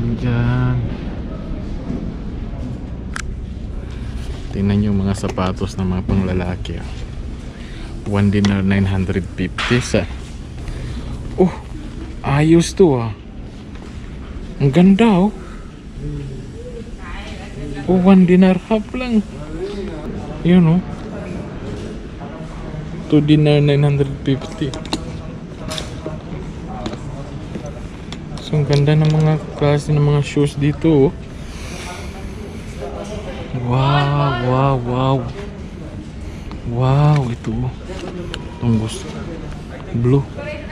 Diyan. Tingnan nyo mga sapatos ng mga panglalaki. One dinar 950 sa. Oh, ayos to ah. Ang ganda oh. Oh, 1 dinar half lang. Yun oh. 2 dinar 950. So ang ganda ng mga klase ng mga shoes dito oh. Wow, wow, wow. Wow, ito. Itong gusto. Blue.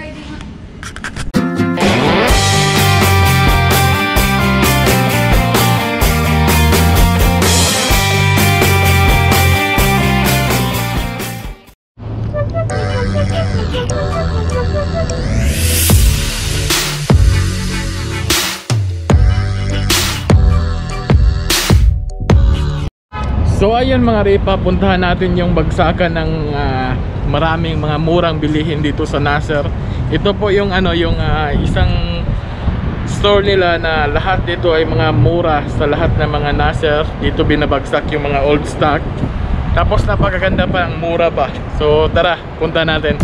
So ayun mga Ripa, puntahan natin yung bagsakan ng maraming mga murang bilihin dito sa Nasser. Ito po yung isang store nila na lahat dito ay mga mura sa lahat ng mga Nasser. Dito binabagsak yung mga old stock. Tapos napakaganda pa, ang mura pa. So tara, punta natin.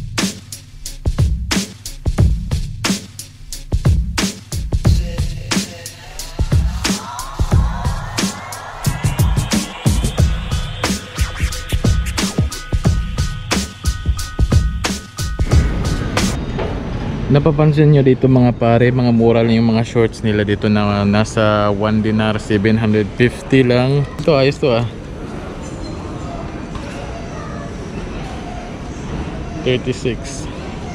Napapansin nyo dito mga pare, mga mura lang yung mga shorts nila dito na nasa 1 dinar 750 lang. Ito ayos to ah. 36.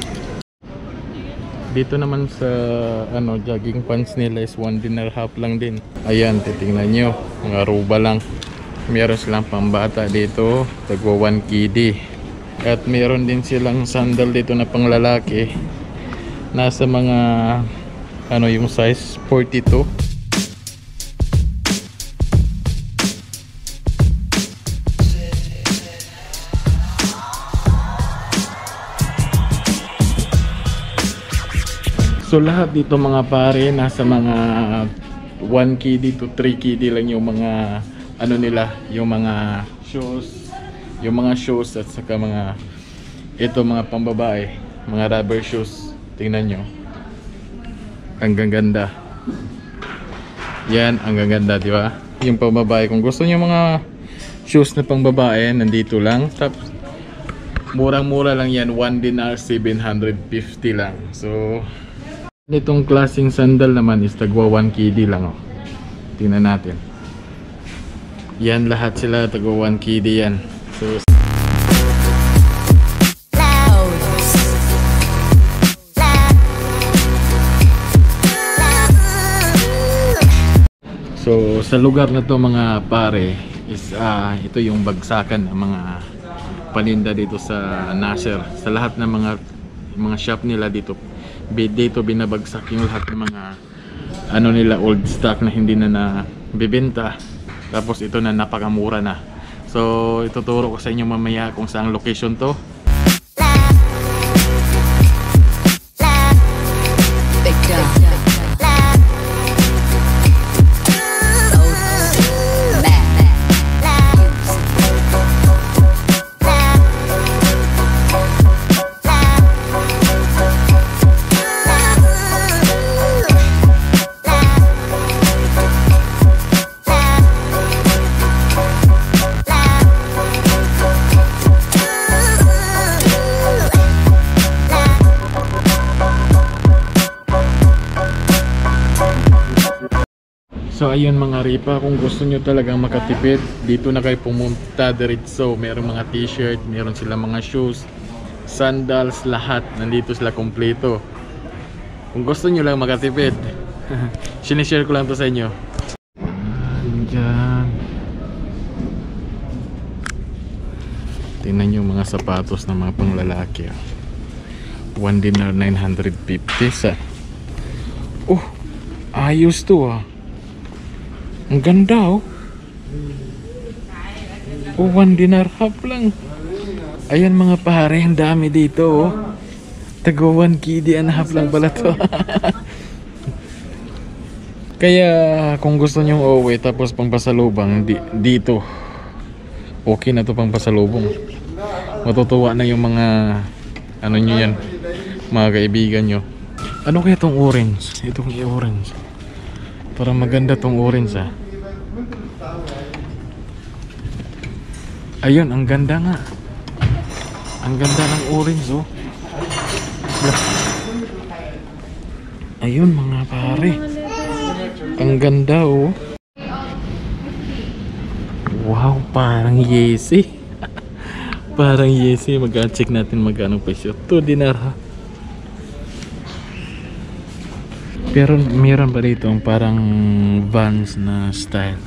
Dito naman sa jogging pants nila is 1 dinar half lang din. Ayan, titingnan nyo, mga ruba lang. Meron silang pambata dito, tagwa 1 kd. At meron din silang sandal dito na panglalaki. Nasa mga yung size 42. So lahat dito mga pare nasa mga 1 kd to 3 kd lang yung mga nila, yung mga shoes, at saka mga mga pambabae, mga rubber shoes. Tingnan nyo, ang gaganda. Yan, ang gaganda, di ba? Yung pambabae, kung gusto nyo mga shoes na pangbabae, nandito lang. Tapos murang-mura lang yan, 1 dinar 750 lang. So itong klaseng sandal naman is tagwa 1 kd lang oh. Tingnan natin. Yan, lahat sila tagwa 1 kd yan. So sa lugar na to mga pare is ito yung bagsakan ng mga paninda dito sa Nasser. Sa lahat ng mga shop nila dito binabagsak yung lahat ng mga nila old stock na hindi na bibenta. Tapos ito na napakamura na. So ituturo ko sa inyo mamaya kung saang location to. So ayun mga Ripa, kung gusto nyo talagang makatipid, dito na kayo pumunta diretso. Meron mga t-shirt, meron sila mga shoes, sandals, lahat. Nandito sila kompleto. Kung gusto nyo lang makatipid, sinishare ko lang to sa inyo. Diyan. Tingnan nyo mga sapatos ng mga panglalaki. 1 dinar 950 sa. Oh, ayos to ah. Ang ganda oh. Oh, 1 dinar half lang. Ayan mga pare, ang dami dito oh. Tago 1 kd and half lang pala to. Kaya kung gusto nyo uuwi tapos pang pasalubong dito, okay na to pang pasalubong. Matutuwa na yung mga ano nyo yan, mga kaibigan nyo. Ano kaya tong orange? Itong orange, parang maganda tong orange ah. Ayun, ang ganda nga. Ang ganda ng orange oh. Ayun mga pare, ang ganda oh. Wow, parang yesi. Parang yesi. Mag-check natin magkano presyo. 2 dinar ha. Pero meron pa dito parang Vans na style.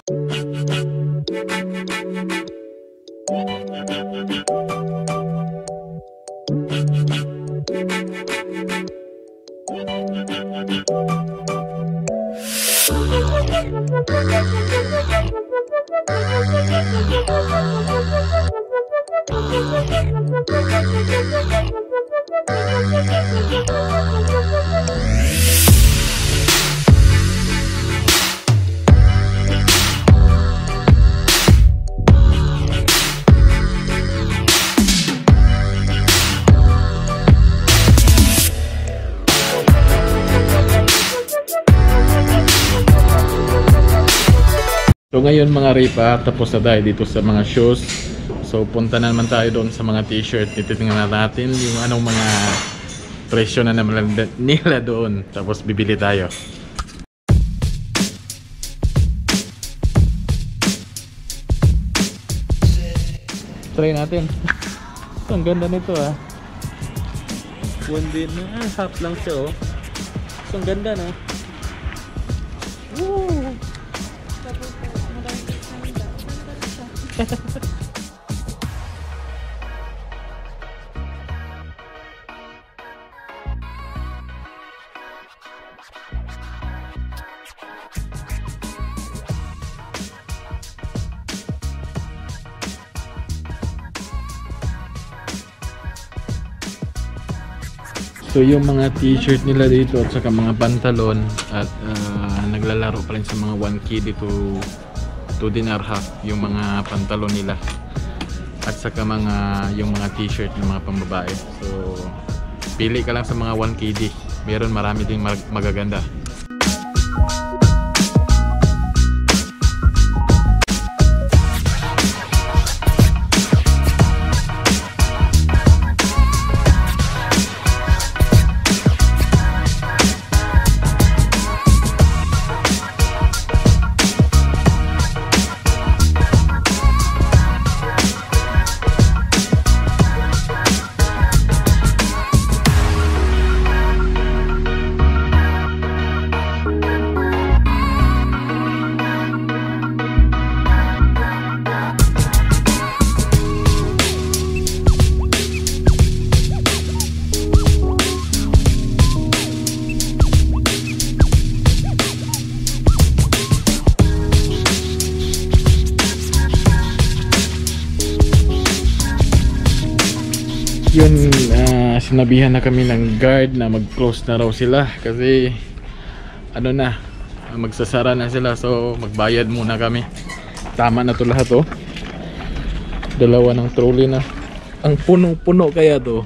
So ngayon mga ripa, tapos na tayo dito sa mga shoes. So punta na naman tayo doon sa mga t-shirt. Titingnan natin yung anong mga presyo na naman nila doon. Tapos bibili tayo. Try natin. So, ang ganda nito ah. One din na, half lang siya oh. So ang ganda na. Woo! So yung mga t-shirt nila dito at saka mga pantalon at naglalaro pa rin sa mga 1K dito, 2 dinar half yung mga pantalon nila at saka yung mga t-shirt ng mga pambabae. So pili ka lang sa mga 1KD, meron marami ding magaganda. Yun, sinabihan na kami ng guard na mag-close na raw sila kasi ano na, magsasara na sila. So magbayad muna kami. Tama na to lahat oh. Dalawa ng trolley na. Ang puno-puno kaya to.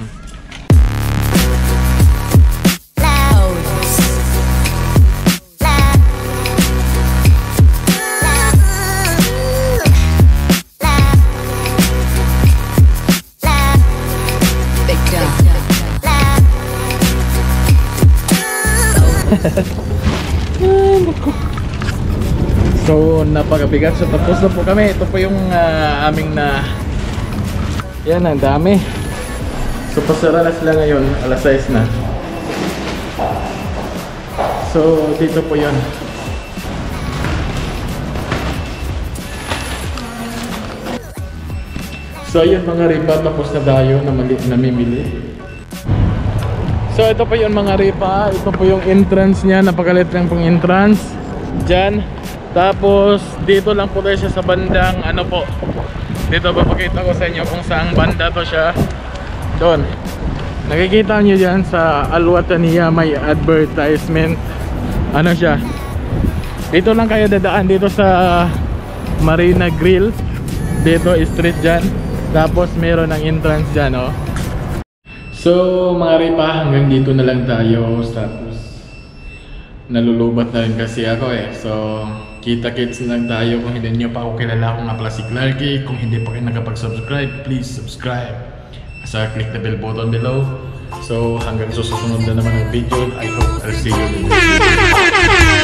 So napakabigat. So tapos na po kami. Ito po yung aming na yan, ang dami. So pasara na sila ngayon, alas 6 na. So dito po yun. So yun mga ripa, tapos na tayo na namimili. So ito po yung mga ripa. Ito po yung entrance niya. Napakalit lang pong entrance dyan. Tapos dito lang po tayo siya sa bandang ano po. Dito papakita ko sa inyo kung saang banda to siya. Doon. Nakikita nyo dyan sa Al Wataniya may advertisement. Ano siya? Dito lang kayo dadaan dito sa Marina Grill. Dito street dyan. Tapos meron ng entrance dyan, oh. So mga ripa, hanggang dito na lang tayo. Tapos nalulubat na rin kasi ako eh. So kita-kits na lang tayo. Kung hindi nyo pa ako kilala, ako nga pala si Clarky. Kung hindi pa kayo nakapag-subscribe, please subscribe. Asa click the bell button below. So hanggang susunod na naman ang video. I hope I'll see you in the next video.